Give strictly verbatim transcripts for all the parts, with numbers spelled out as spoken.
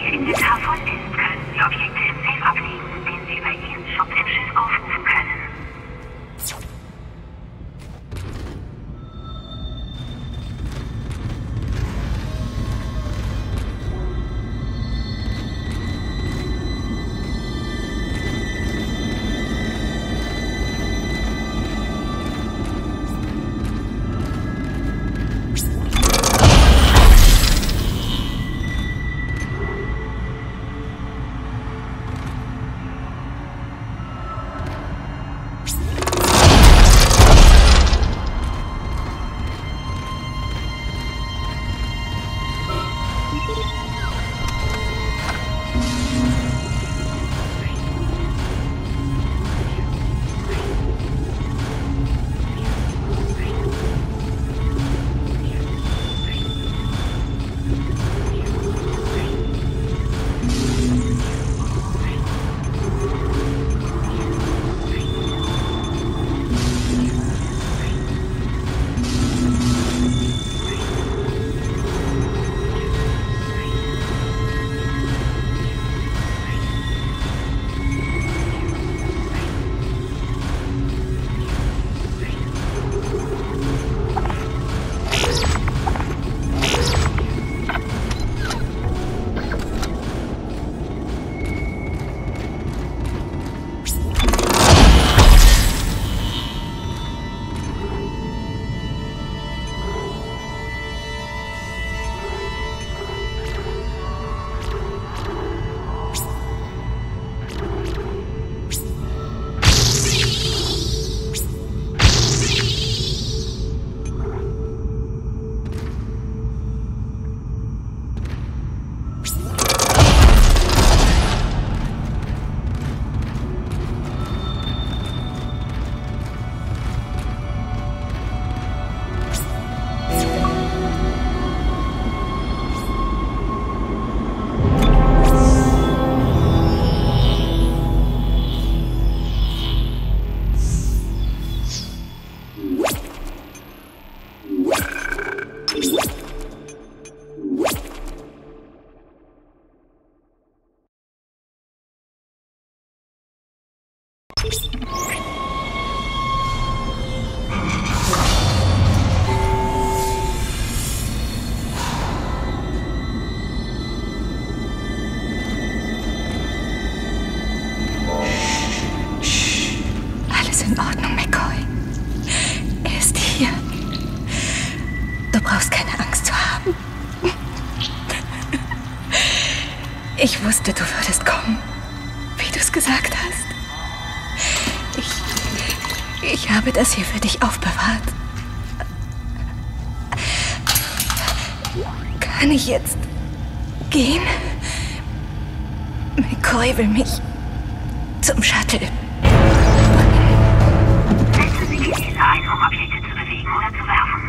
Ihr Inventar voll ist, können Sie Objekte im Safe ablegen, den Sie über Ihren Shop im Schiff aufrufen können. Ich wusste, du würdest kommen, wie du es gesagt hast. Ich, ich habe das hier für dich aufbewahrt. Kann ich jetzt gehen? McCoy will mich zum Shuttle. Setzen Sie die Laser ein, um Objekte zu bewegen oder zu werfen.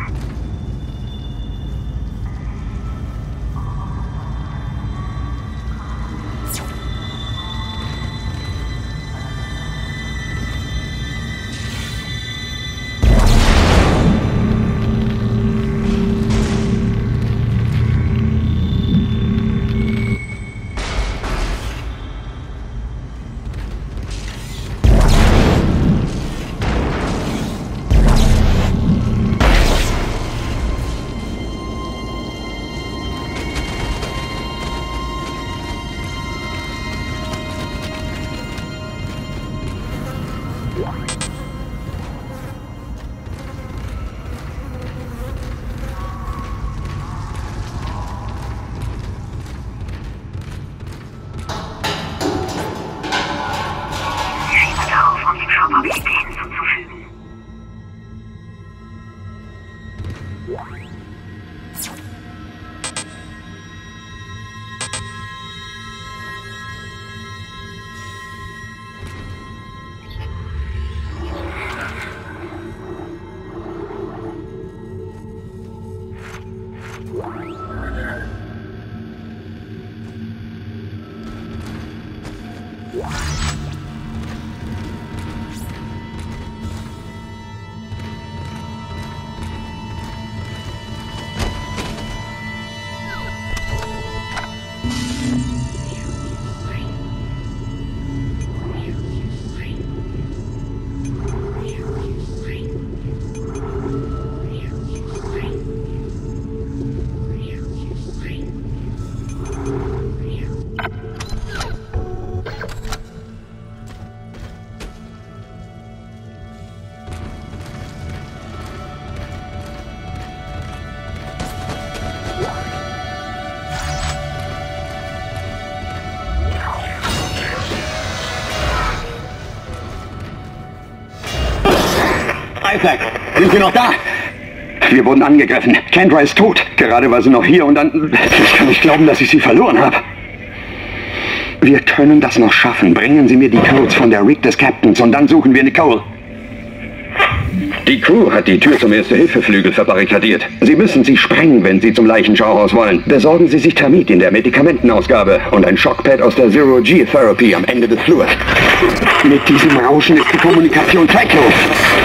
Isaac, sind Sie noch da? Wir wurden angegriffen. Kendra ist tot. Gerade war sie noch hier und dann... Ich kann nicht glauben, dass ich sie verloren habe. Wir können das noch schaffen. Bringen Sie mir die Codes von der Rig des Captains und dann suchen wir Nicole. Die Crew hat die Tür zum Erste-Hilfe-Flügel verbarrikadiert. Sie müssen sie sprengen, wenn Sie zum Leichenschauhaus wollen. Besorgen Sie sich Thermit in der Medikamentenausgabe und ein Shockpad aus der Zero-G-Therapy am Ende des Flurs. Mit diesem Rauschen ist die Kommunikation zwecklos.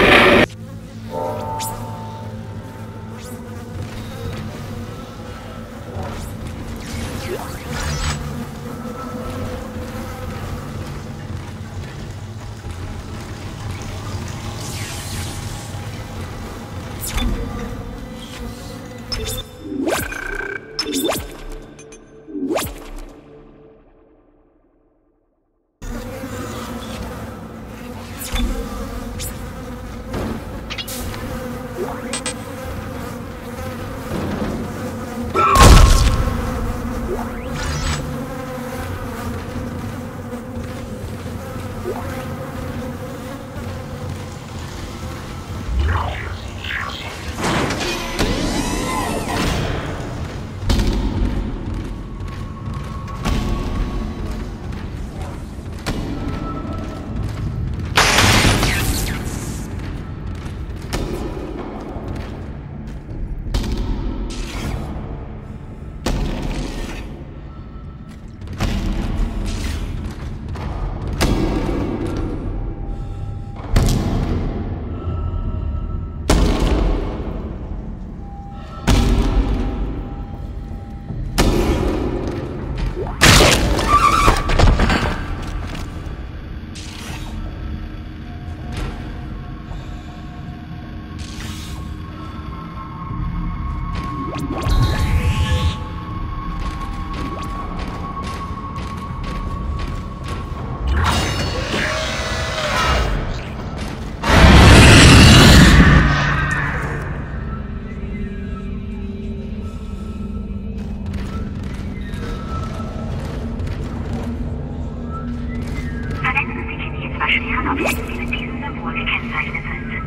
Schweren Objekte, die mit diesem Symbol gekennzeichnet sind.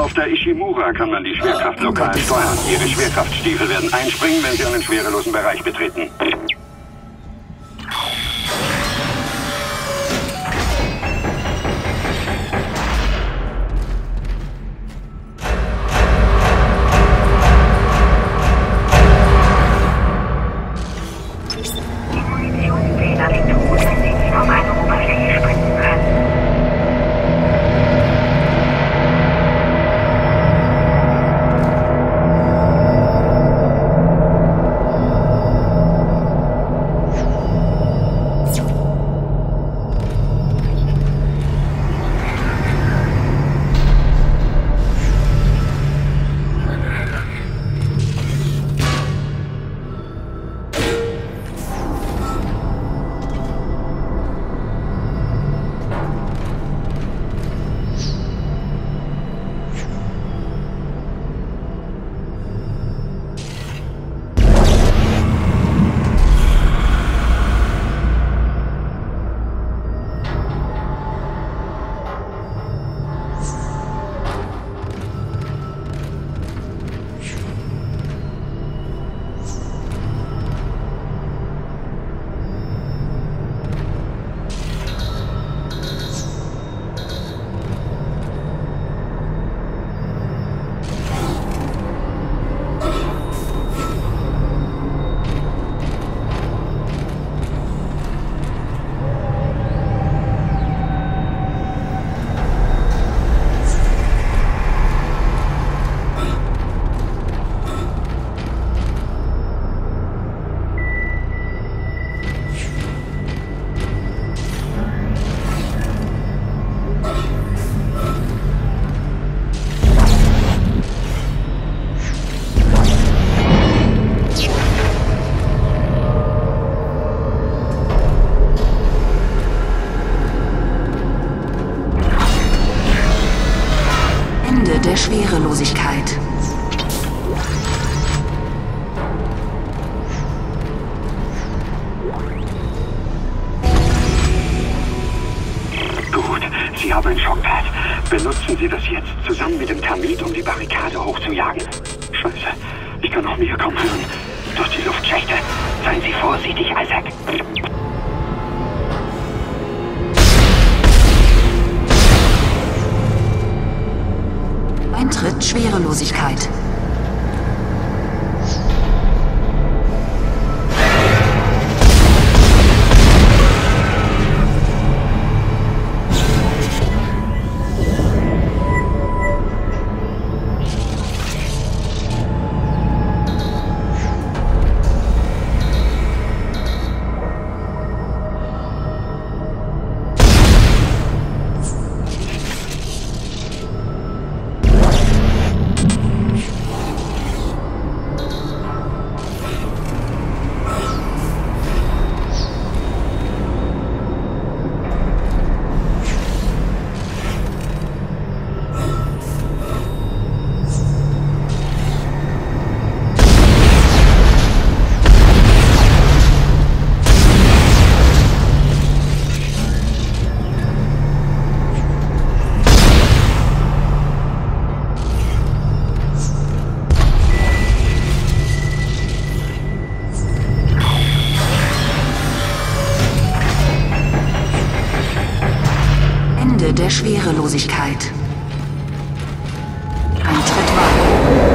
Auf der Ishimura kann man die Schwerkraft lokal steuern. Ihre Schwerkraftstiefel werden einspringen, wenn Sie einen schwerelosen Bereich betreten. Die Munitionsfehler liegt gut, wenn Sie nicht auf eine Oberfläche springen können. Der Schwerelosigkeit. Gut, Sie haben ein Schockpad. Benutzen Sie das jetzt zusammen mit dem Termit, um die Barrikade hochzujagen. Scheiße, ich kann noch mehr kaum hören. Durch die Luftschächte. Seien Sie vorsichtig, Isaac. Eintritt Schwerelosigkeit. Der Schwerelosigkeit. Eintritt Vakuum.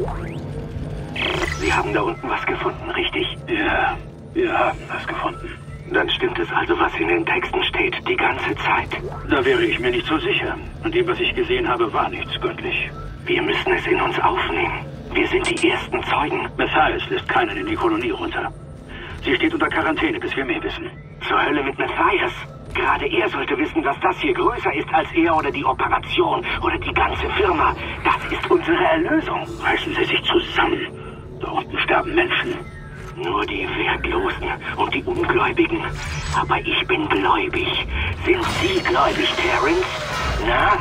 Sie haben da unten was gefunden, richtig? Ja, wir haben was gefunden. Dann stimmt es also, was in den Texten steht, die ganze Zeit. Da wäre ich mir nicht so sicher. An dem, was ich gesehen habe, war nichts göttlich. Wir müssen es in uns aufnehmen. Wir sind die ersten Zeugen. Matthias lässt keinen in die Kolonie runter. Sie steht unter Quarantäne, bis wir mehr wissen. Zur Hölle mit Matthias. Gerade er sollte wissen, dass das hier größer ist als er oder die Operation oder die ganze Firma. Das ist unsere Erlösung. Reißen Sie sich zusammen. Da unten sterben Menschen. Nur die Wertlosen und die Ungläubigen. Aber ich bin gläubig. Sind Sie gläubig, Terrence? Na?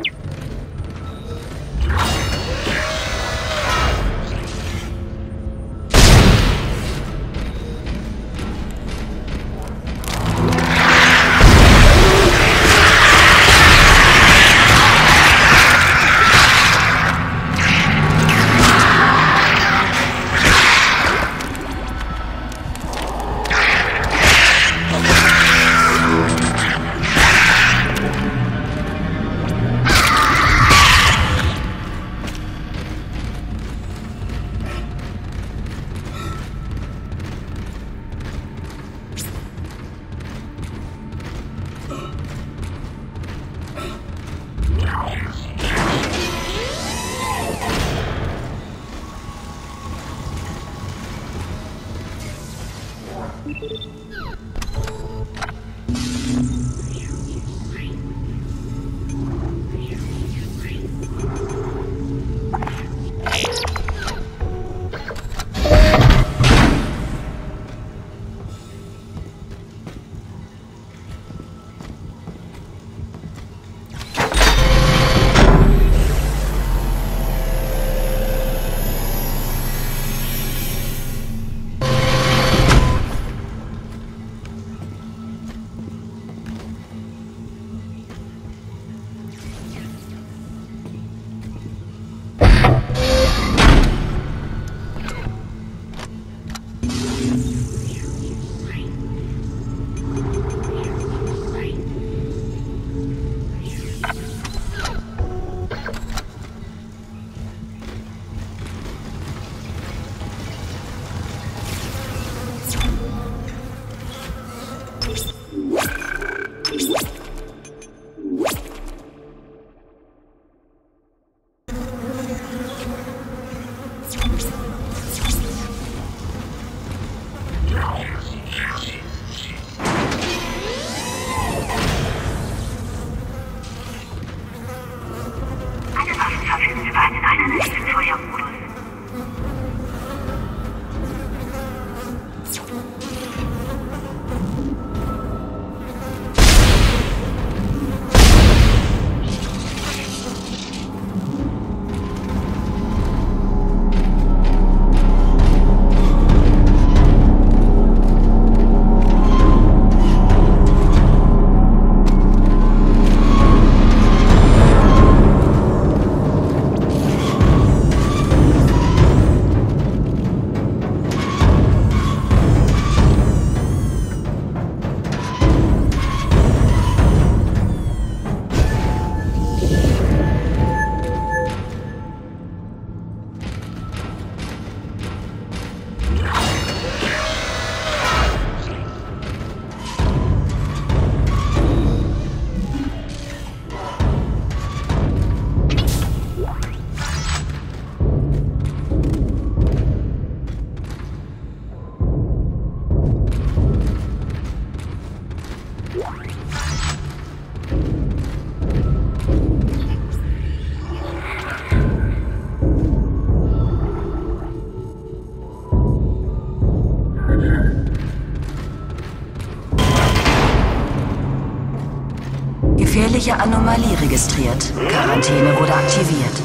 Gefährliche Anomalie registriert. Quarantäne wurde aktiviert.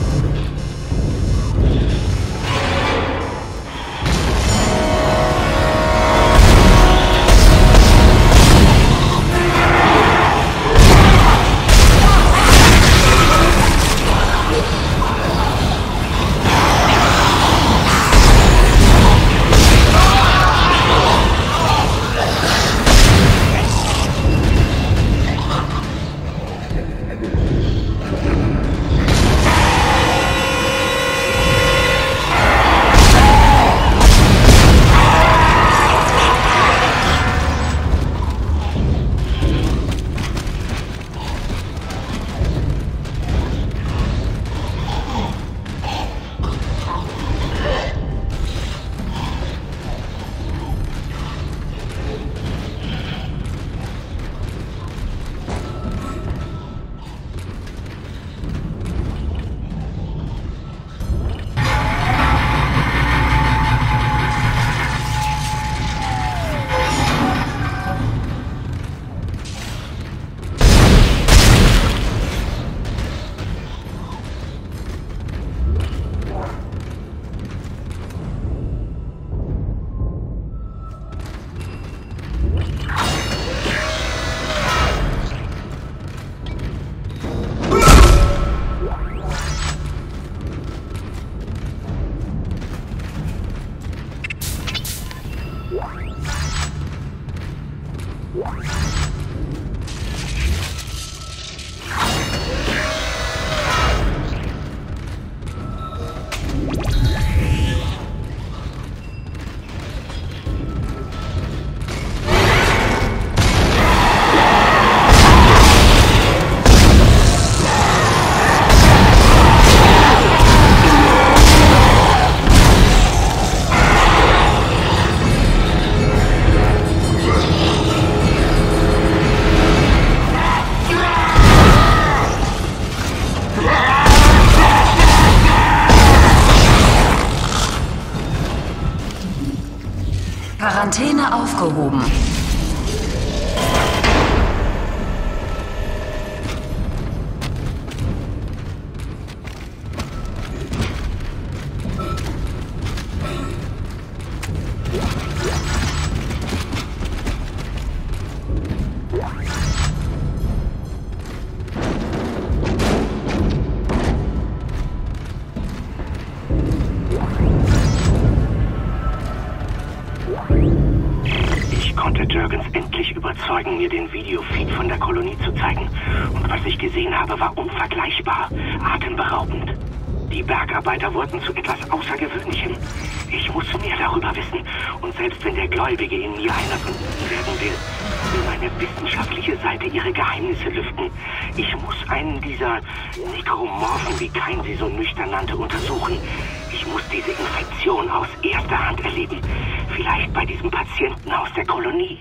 Quarantäne aufgehoben. Ich konnte Jurgens endlich überzeugen, mir den Videofeed von der Kolonie zu zeigen. Und was ich gesehen habe, war unvergleichbar, atemberaubend. Die Bergarbeiter wurden zu etwas Außergewöhnlichem. Ich muss mehr darüber wissen. Und selbst wenn der Gläubige in mir einer von ihnen werden will, will meine wissenschaftliche Seite ihre Geheimnisse lüften. Ich muss einen dieser Nekromorphen, wie Kain sie so nüchtern nannte, untersuchen. Ich muss diese Infektion aus erster Hand erleben. Vielleicht bei diesem Patienten aus der Kolonie.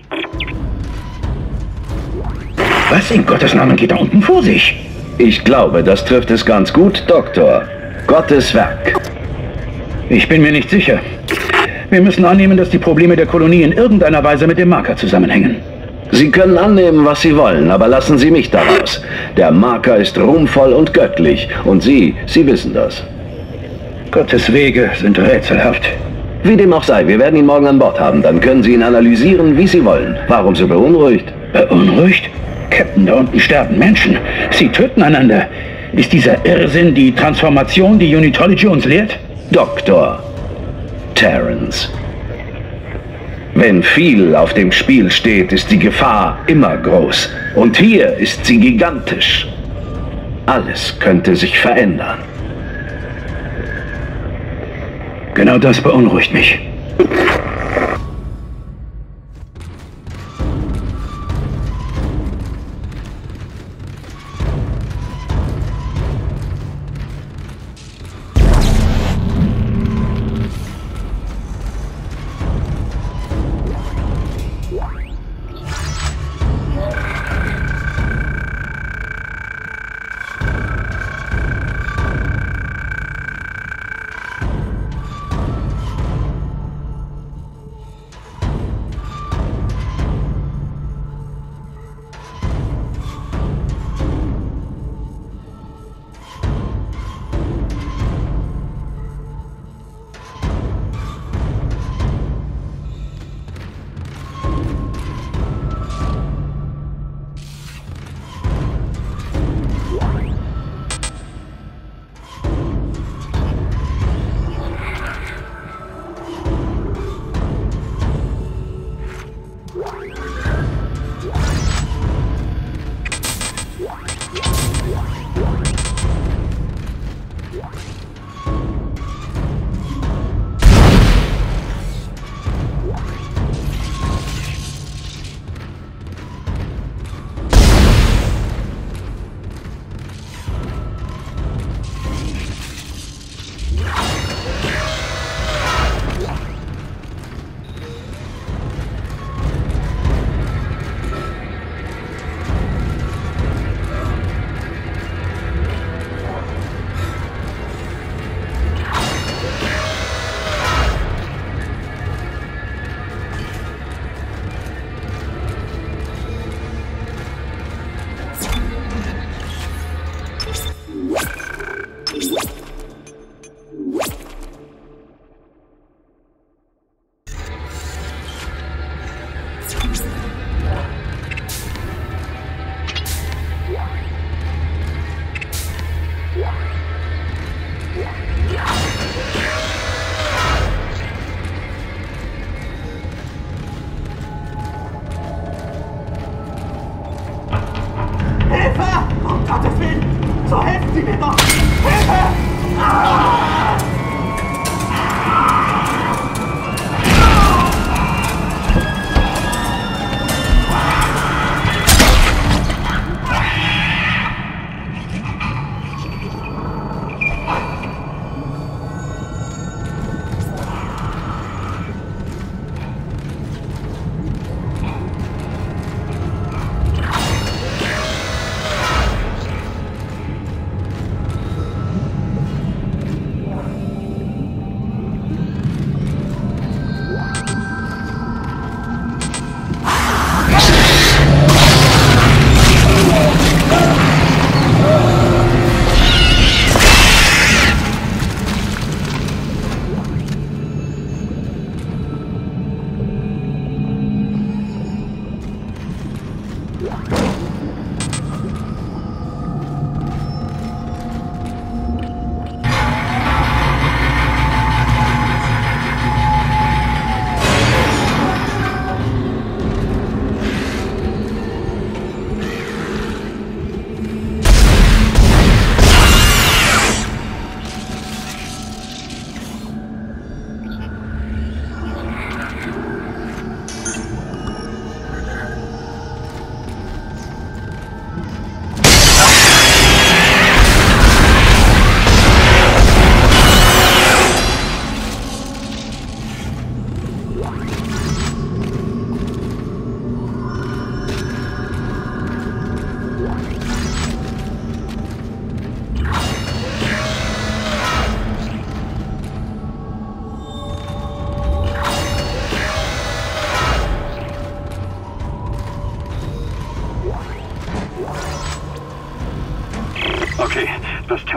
Was in Gottes Namen geht da unten vor sich? Ich glaube, das trifft es ganz gut, Doktor. Gottes Werk. Ich bin mir nicht sicher. Wir müssen annehmen, dass die Probleme der Kolonie in irgendeiner Weise mit dem Marker zusammenhängen. Sie können annehmen, was Sie wollen, aber lassen Sie mich daraus. Der Marker ist ruhmvoll und göttlich. Und Sie, Sie wissen das. Gottes Wege sind rätselhaft. Wie dem auch sei, wir werden ihn morgen an Bord haben. Dann können Sie ihn analysieren, wie Sie wollen. Warum so beunruhigt? Beunruhigt? Captain, da unten sterben Menschen. Sie töten einander. Ist dieser Irrsinn die Transformation, die Unitology uns lehrt? Doktor Terrence. Wenn viel auf dem Spiel steht, ist die Gefahr immer groß. Und hier ist sie gigantisch. Alles könnte sich verändern. Genau das beunruhigt mich.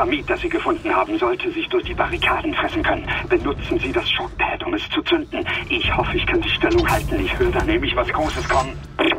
Dynamit, das Sie gefunden haben, sollte sich durch die Barrikaden fressen können. Benutzen Sie das Shockpad, um es zu zünden. Ich hoffe, ich kann die Stellung halten. Ich höre da nämlich was Großes kommen.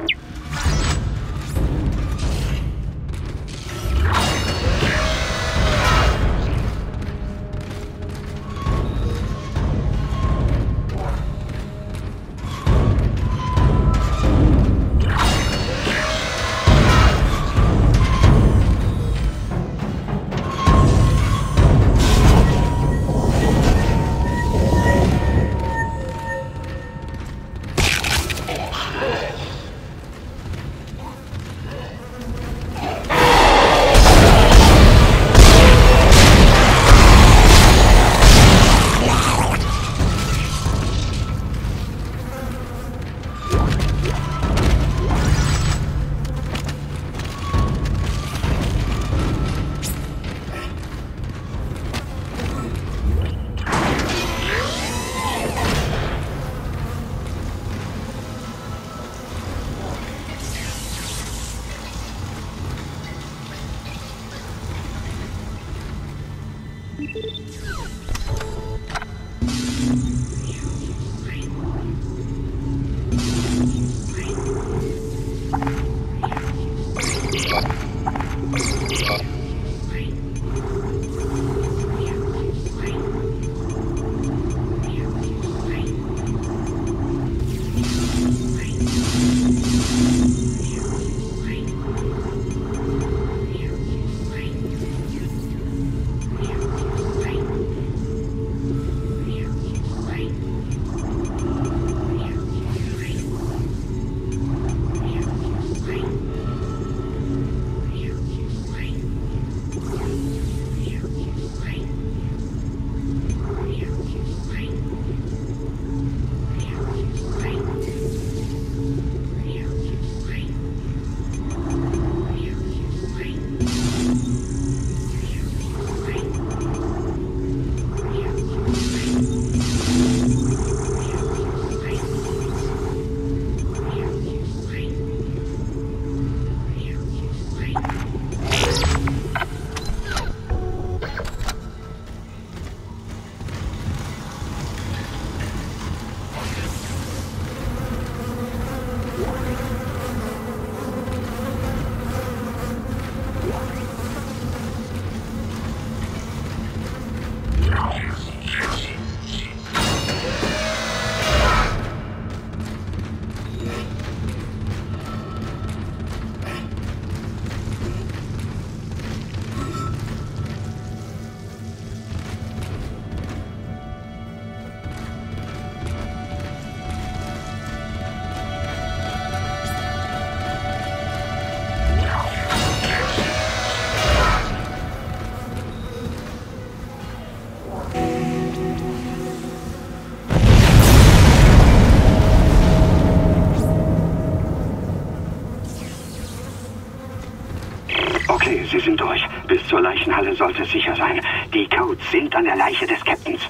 Okay, Sie sind durch. Bis zur Leichenhalle sollte es sicher sein. Die Codes sind an der Leiche des Captains.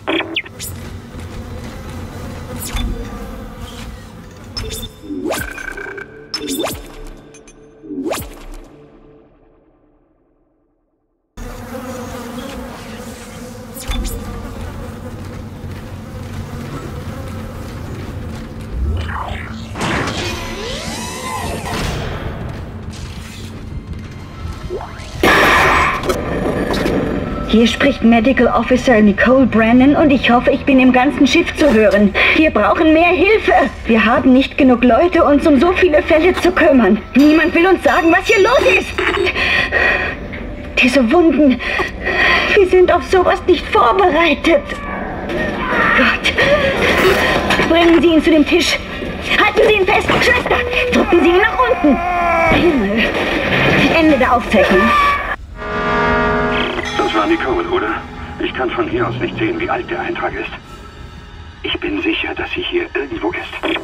Hier spricht Medical Officer Nicole Brennan und ich hoffe, ich bin im ganzen Schiff zu hören. Wir brauchen mehr Hilfe. Wir haben nicht genug Leute, uns um so viele Fälle zu kümmern. Niemand will uns sagen, was hier los ist. Diese Wunden. Wir sind auf sowas nicht vorbereitet. Gott. Bringen Sie ihn zu dem Tisch. Halten Sie ihn fest, Schwester. Drücken Sie ihn nach unten. Himmel. Ende der Aufzeichnung. Das war Nicole, oder? Ich kann von hier aus nicht sehen, wie alt der Eintrag ist. Ich bin sicher, dass sie hier irgendwo ist.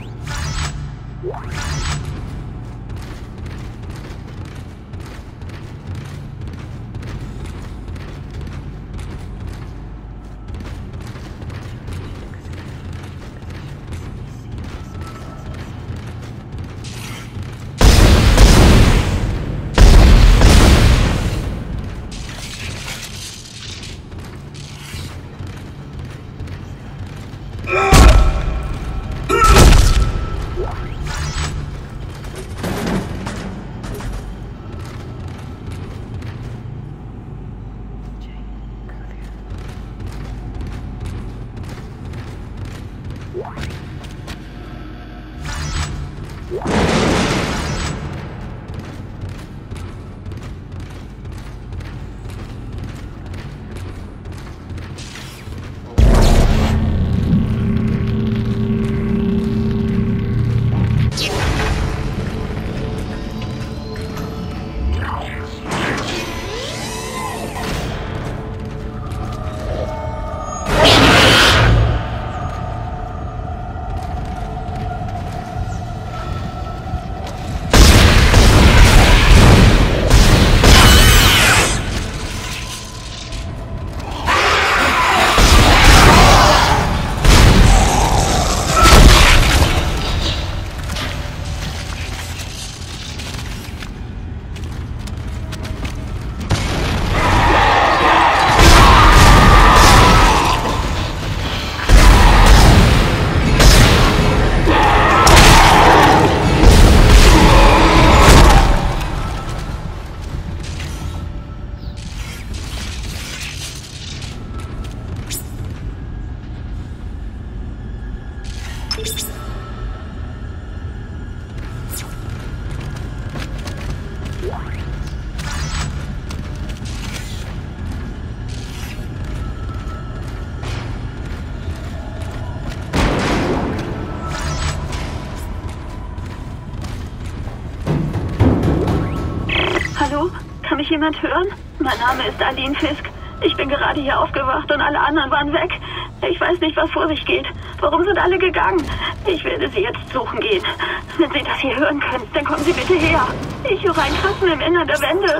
Hallo? Kann mich jemand hören? Mein Name ist Aline Fisk. Ich bin gerade hier aufgewacht und alle anderen waren weg. Ich weiß nicht, was vor sich geht. Warum sind alle gegangen? Ich werde sie jetzt suchen gehen. Wenn Sie das hier hören können, dann kommen Sie bitte her. Ich höre ein Kratzen im Innern der Wände.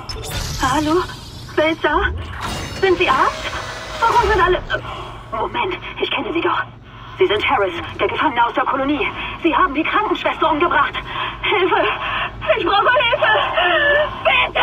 Hallo? Wer ist da? Sind Sie Arzt? Warum sind alle... Moment, ich kenne Sie doch. Sie sind Harris, der Gefangene aus der Kolonie. Sie haben die Krankenschwester umgebracht. Hilfe! Ich brauche Hilfe! Bitte!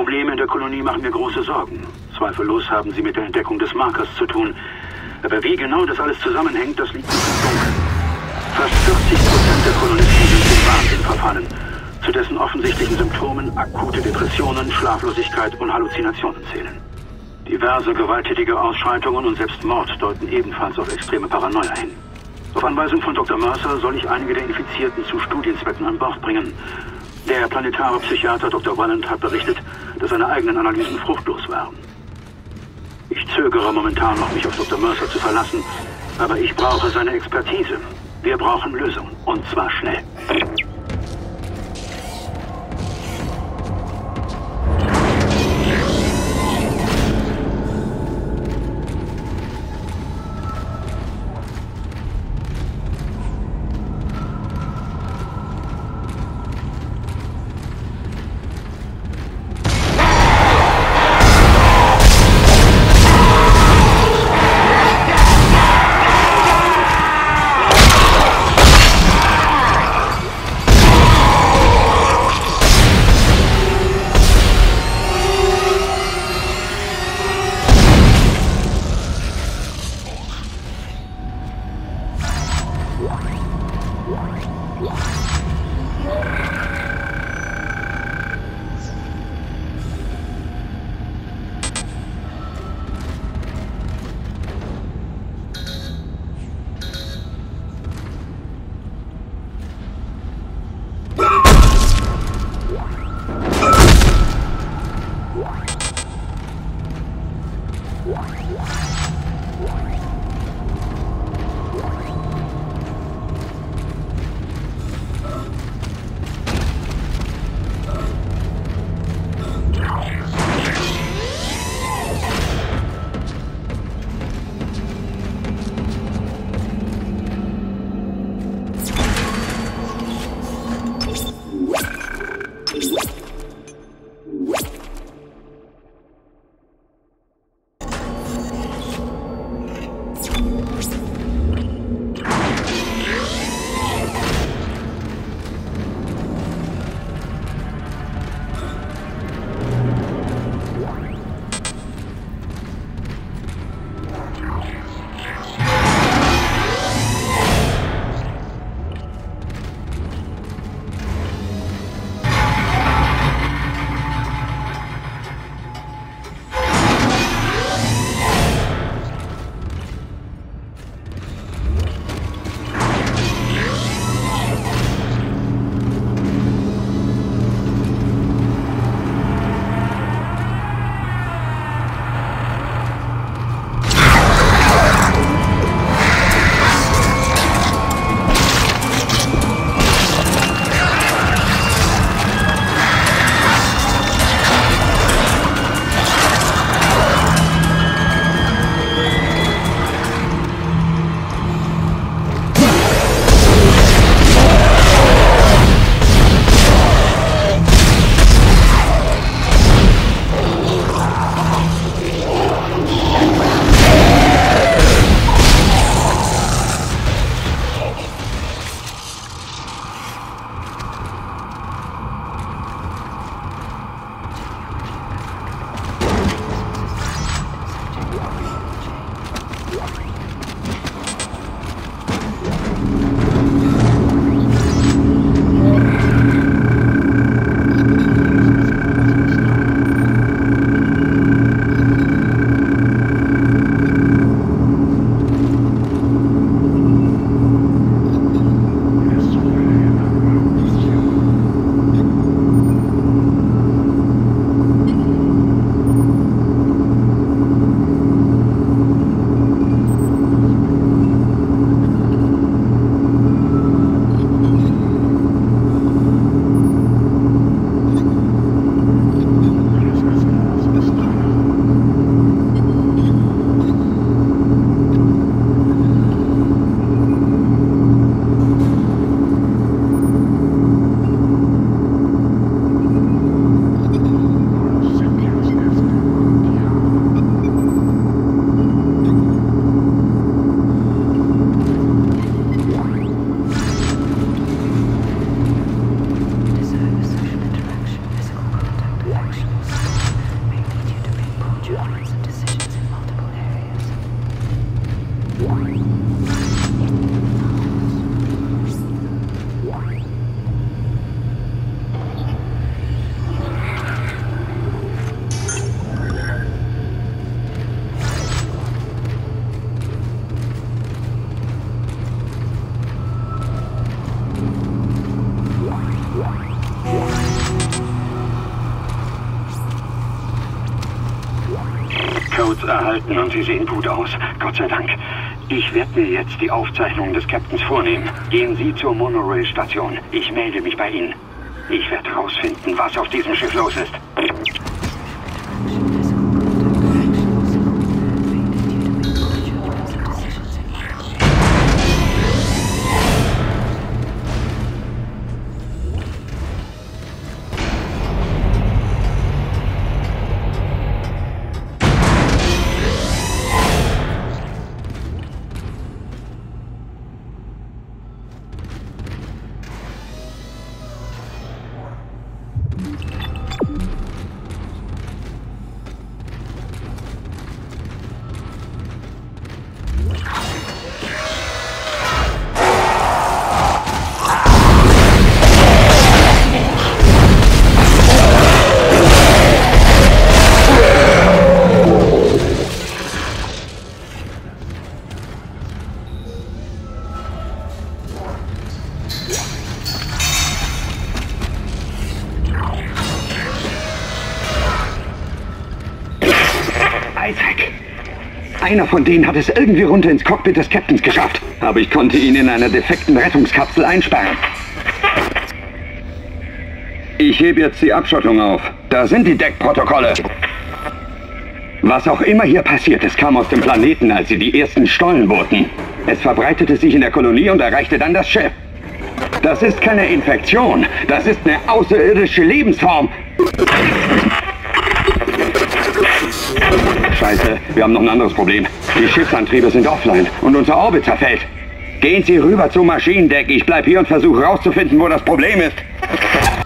Probleme in der Kolonie machen mir große Sorgen. Zweifellos haben sie mit der Entdeckung des Markers zu tun. Aber wie genau das alles zusammenhängt, das liegt noch im Dunkeln. Fast vierzig Prozent der Kolonisten sind in Wahnsinn verfallen. Zu dessen offensichtlichen Symptomen akute Depressionen, Schlaflosigkeit und Halluzinationen zählen. Diverse gewalttätige Ausschreitungen und selbst Mord deuten ebenfalls auf extreme Paranoia hin. Auf Anweisung von Doktor Mercer soll ich einige der Infizierten zu Studienzwecken an Bord bringen. Der planetare Psychiater Doktor Walland hat berichtet, dass seine eigenen Analysen fruchtlos waren. Ich zögere momentan noch, mich auf Doktor Mercer zu verlassen, aber ich brauche seine Expertise. Wir brauchen Lösungen, und zwar schnell. Downloads erhalten und sie sehen gut aus. Gott sei Dank. Ich werde mir jetzt die Aufzeichnungen des Captains vornehmen. Gehen Sie zur Monorail-Station. Ich melde mich bei Ihnen. Ich werde herausfinden, was auf diesem Schiff los ist. Isaac. Einer von denen hat es irgendwie runter ins Cockpit des Captains geschafft. Aber ich konnte ihn in einer defekten Rettungskapsel einsperren. Ich hebe jetzt die Abschottung auf. Da sind die Deckprotokolle. Was auch immer hier passiert ist, kam aus dem Planeten, als sie die ersten Stollen boten. Es verbreitete sich in der Kolonie und erreichte dann das Schiff. Das ist keine Infektion. Das ist eine außerirdische Lebensform. Scheiße, wir haben noch ein anderes Problem. Die Schiffsantriebe sind offline und unser Orbit zerfällt. Gehen Sie rüber zum Maschinendeck. Ich bleib hier und versuche rauszufinden, wo das Problem ist.